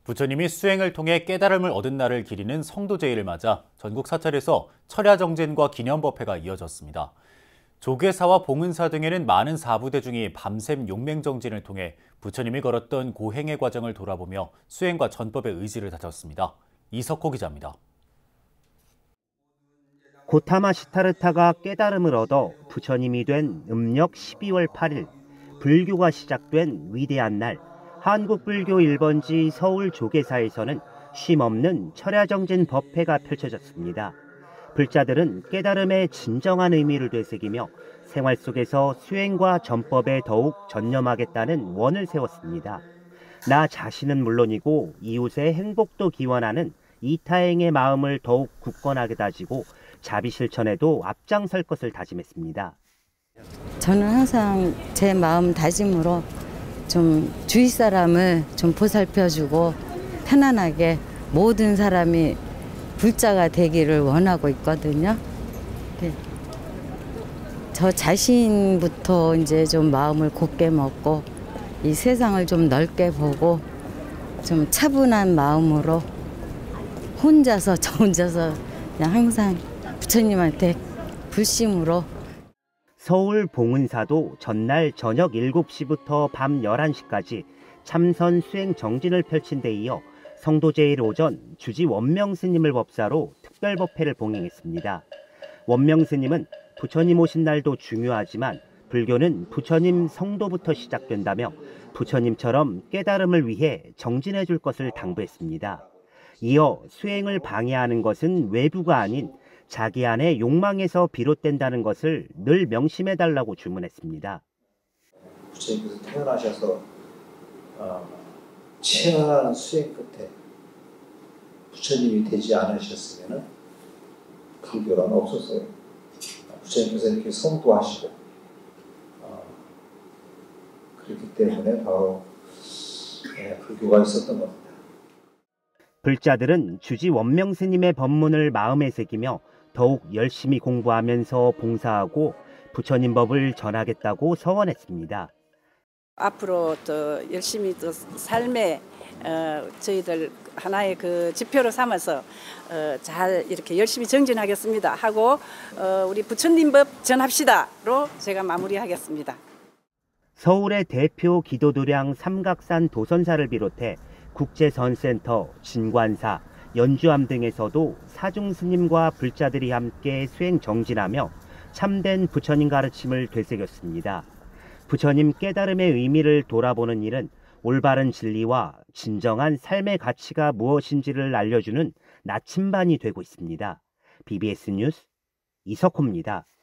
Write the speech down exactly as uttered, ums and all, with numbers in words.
부처님이 수행을 통해 깨달음을 얻은 날을 기리는 성도제일을 맞아 전국 사찰에서 철야정진과 기념법회가 이어졌습니다. 조계사와 봉은사 등에는 많은 사부대 중이 밤샘 용맹정진을 통해 부처님이 걸었던 고행의 과정을 돌아보며 수행과 전법의 의지를 다졌습니다. 이석호 기자입니다. 고타마 시타르타가 깨달음을 얻어 부처님이 된 음력 십이월 팔일, 불교가 시작된 위대한 날, 한국불교 일 번지 서울 조계사에서는 쉼없는 철야정진 법회가 펼쳐졌습니다. 불자들은 깨달음의 진정한 의미를 되새기며 생활 속에서 수행과 전법에 더욱 전념하겠다는 원을 세웠습니다. 나 자신은 물론이고 이웃의 행복도 기원하는 이타행의 마음을 더욱 굳건하게 다지고 자비실천에도 앞장설 것을 다짐했습니다. 저는 항상 제 마음 다짐으로 좀 주위 사람을 좀 보살펴주고 편안하게 모든 사람이 불자가 되기를 원하고 있거든요. 네. 저 자신부터 이제 좀 마음을 곧게 먹고 이 세상을 좀 넓게 보고 좀 차분한 마음으로 혼자서 저 혼자서 그냥 항상 부처님한테 불심으로. 서울 봉은사도 전날 저녁 일곱 시부터 밤 열한 시까지 참선 수행 정진을 펼친 데 이어 성도제일 오전 주지 원명 스님을 법사로 특별법회를 봉행했습니다. 원명 스님은 부처님 오신 날도 중요하지만 불교는 부처님 성도부터 시작된다며 부처님처럼 깨달음을 위해 정진해 줄 것을 당부했습니다. 이어 수행을 방해하는 것은 외부가 아닌 자기 안의 욕망에서 비롯된다는 것을 늘 명심해달라고 주문했습니다. 부처님께서 태어나셔서 어, 치열한 수행 끝에 부처님이 되지 않으셨으면 불교란 없었어요. 부처님께서 이렇게 성도하시고 어, 그렇기 때문에 바로 예, 불교가 있었던 겁니다. 불자들은 주지 원명 스님의 법문을 마음에 새기며 더욱 열심히 공부하면서 봉사하고 부처님 법을 전하겠다고 서원했습니다. 앞으로 더 열심히 또 삶에 어, 저희들 하나의 그 지표로 삼아서 어, 잘 이렇게 열심히 정진하겠습니다 하고 어, 우리 부처님 법 전합시다로 제가 마무리하겠습니다. 서울의 대표 기도도량 삼각산 도선사를 비롯해 국제선센터, 진관사, 연주암 등에서도 사중 스님과 불자들이 함께 수행 정진하며 참된 부처님 가르침을 되새겼습니다. 부처님 깨달음의 의미를 돌아보는 일은 올바른 진리와 진정한 삶의 가치가 무엇인지를 알려주는 나침반이 되고 있습니다. 비비에스 뉴스 이석호입니다.